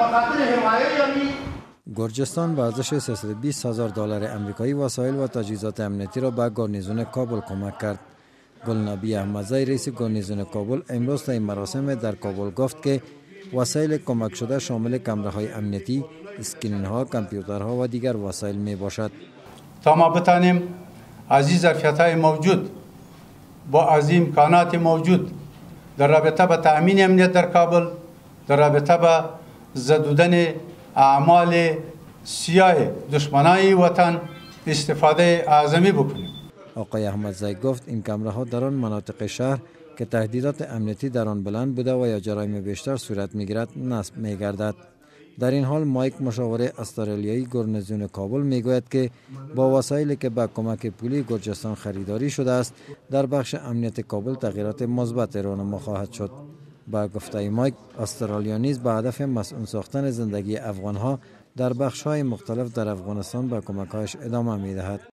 گرجستان به ارزش $320,000 امریکایی وسایل و تجهیزات امنیتی را به گارنیزون کابل کمک کرد. گلنابی احمدزی رئیس گارنیزون کابل امروز در این مراسم در کابل گفت که وسایل کمک شده شامل کامراهای امنیتی، اسکرین ها، کامپیوترها و دیگر وسایل می باشد. تا ما بتانیم از این ظرفیت های موجود با از امکانات موجود در رابطه با تأمین امنیت در کابل، در رابطه با زدودن اعمال سیاه دشمنای وطن استفاده اعظمی بکنیم. آقای احمدزی گفت این کامراها در آن مناطق شهر که تهدیدات امنیتی در آن بلند بوده و یا جرایم بیشتر صورت میگیرد نصب میگردد. در این حال مایک مشاور استرالیایی گارنیزون کابل میگوید که با وسایلی که با کمک پولی گرجستان خریداری شده است در بخش امنیت کابل تغییرات مثبت رونما خواهد شد. با گفته مایک استرالیا نیز به هدف مسئول ساختن زندگی افغانها در بخش‌های مختلف در افغانستان به کمک‌هایش ادامه می‌دهد.